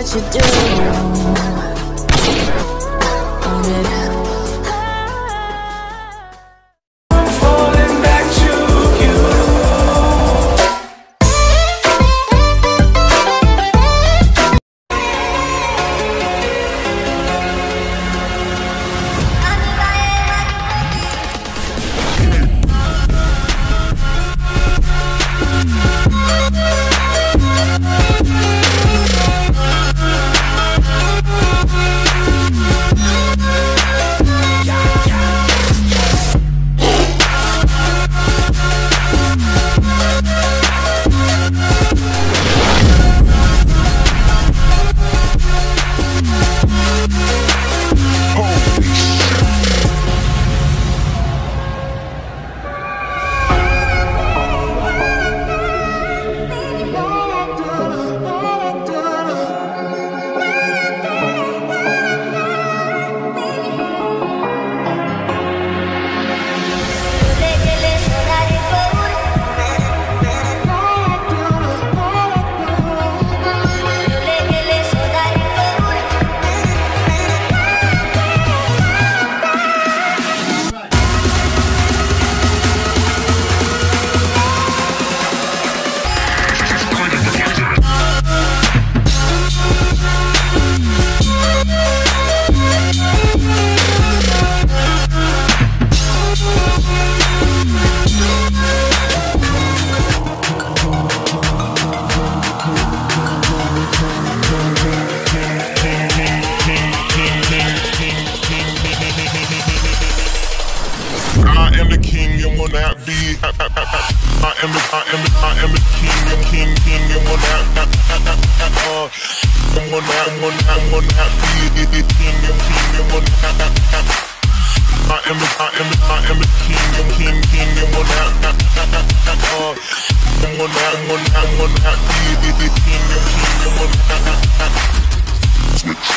what you do. Own it. I am the king and will not be. I am the king and will not be the king and will not. I am the king and will not be the king and will not. Switch.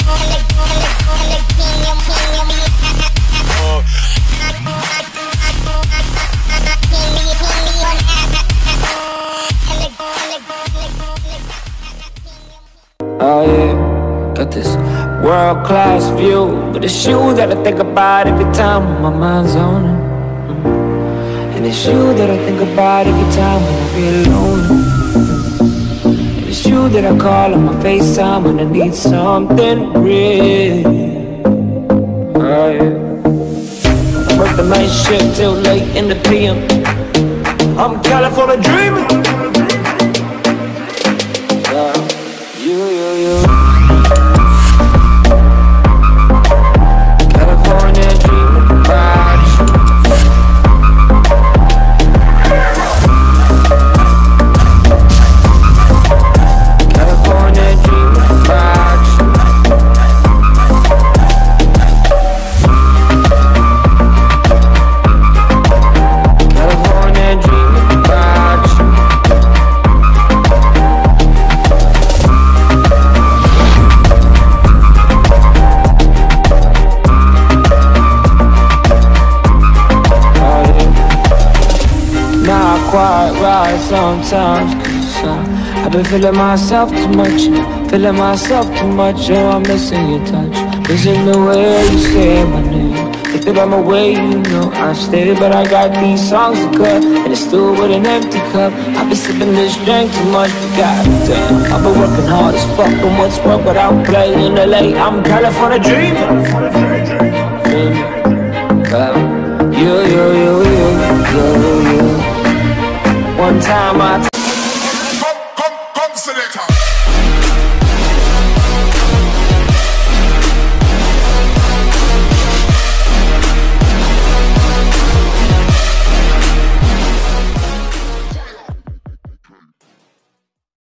Oh yeah, got this world-class view, but it's you that I think about every time my mind's on it. And it's you that I think about every time when I feel alone. And it's you that I call on my FaceTime when I need something real. Oh yeah, I work the night shift till late in the PM. I'm California dreaming. California dreaming about you. California dreaming about you. California dreaming about you. Quite right sometimes, 'cause I've been feeling myself too much, oh I'm missing your touch, missing the way you say my name. Think that I'm away, you know I stay, but I got these songs to cut, and it's still with an empty cup. I've been sipping this drink too much, but goddamn, I've been working hard as fuck, and what's work without playing LA. I'm California dreaming, you. One time I Come, selector.